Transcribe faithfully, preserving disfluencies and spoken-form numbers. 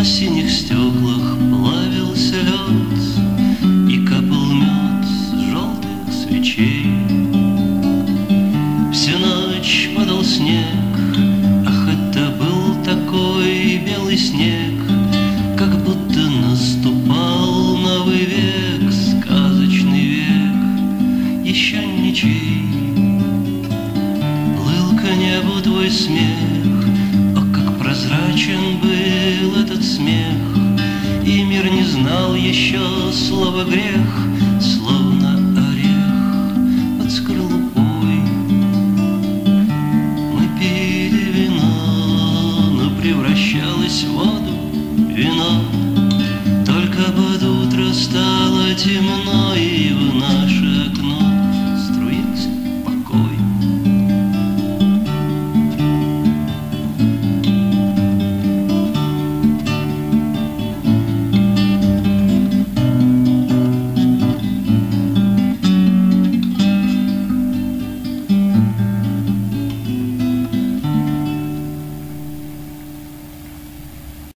синих стеклах плавился лед и капал мед с желтых свечей. Всю ночь падал снег, ах, это был такой белый снег, как будто наступал новый век, сказочный век, еще ничей. Плыл к небу твой смех, о, как прозрачен был этот смех, и мир не знал еще слова грех, словно орех под скорлупой. Мы пили вино, но превращалось в воду вино, только под утро стало темно.